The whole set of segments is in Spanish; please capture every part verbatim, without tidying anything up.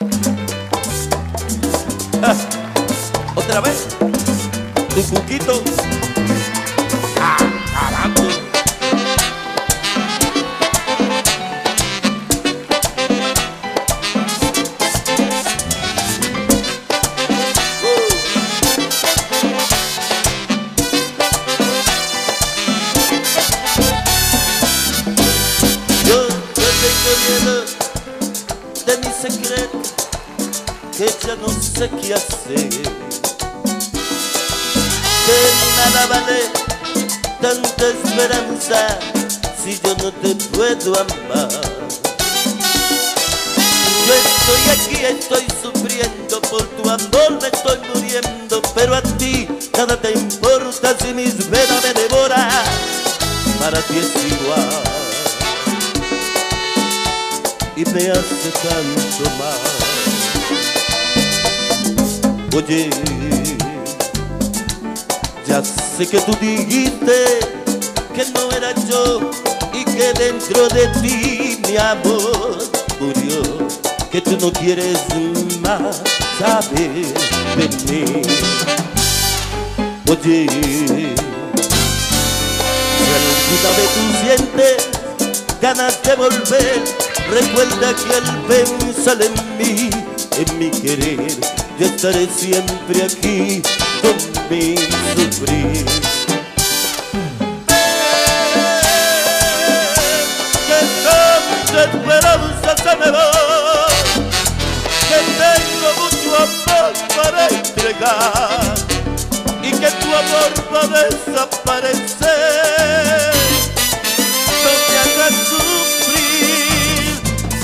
Ah, otra vez, tu cuquito. Ah, carajo. De mi secreto, que ya no sé qué hacer, que nada vale tanta esperanza si yo no te puedo amar. Yo estoy aquí, estoy sufriendo, por tu amor me estoy muriendo, pero a ti nada te importa si mis venas me devoran, para ti es igual y me hace tanto mal. Oye, ya sé que tú dijiste que no era yo y que dentro de ti mi amor murió, que tú no quieres más saber de mí. Oye, si alguna vez tú sientes ganas de volver, recuerda que al pensar en mí, en mi querer, yo estaré siempre aquí con mi sufrir. Que tanta esperanza se me va, que tengo mucho amor para entregar y que tu amor va a desaparecer. No te hagas sufrir,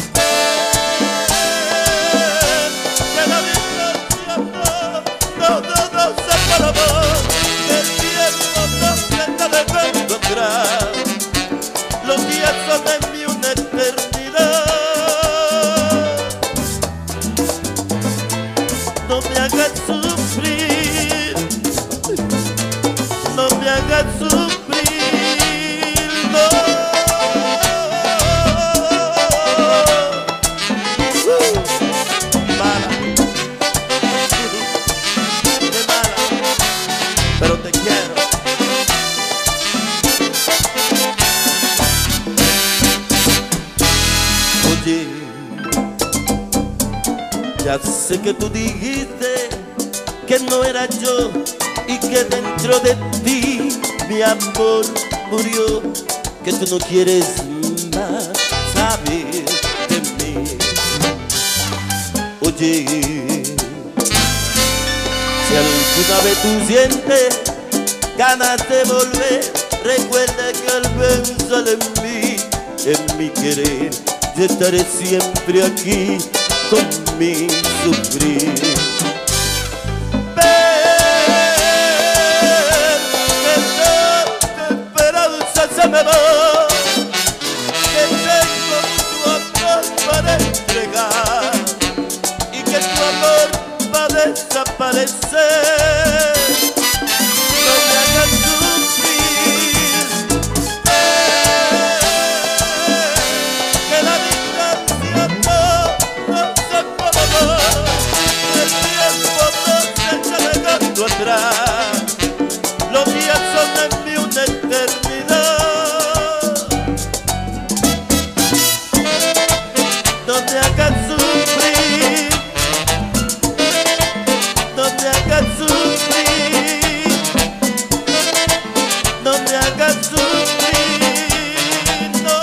que la distancia no, no, no, no se para más, que el tiempo no se está dejando atrás, los días son en mí una eternidad. No me hagas sufrir, no me hagas sufrir. Pero te quiero. Oye, ya sé que tú dijiste que no era yo y que dentro de ti mi amor murió, que tú no quieres más saber de mí. Oye, si alguna vez tú sientes ganas de volver, recuerda que al pensar en mí, en mi querer, yo estaré siempre aquí con mi sufrir. Ven, que tanta esperanza se me va, que tengo tu amor para entregar y que tu amor va a desaparecer. No me hagas sufrir, eh, que la distancia no, no se puede más, el tiempo no se está dejando atrás, los días son en mí una eternidad. No me hagas sufrir, no me hagas sufrir, no me hagas sufrir, no.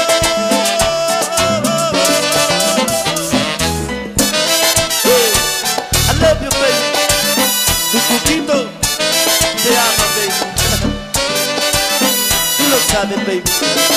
I love you, baby. Tu cuquito te ama, baby. Tú lo sabes, baby.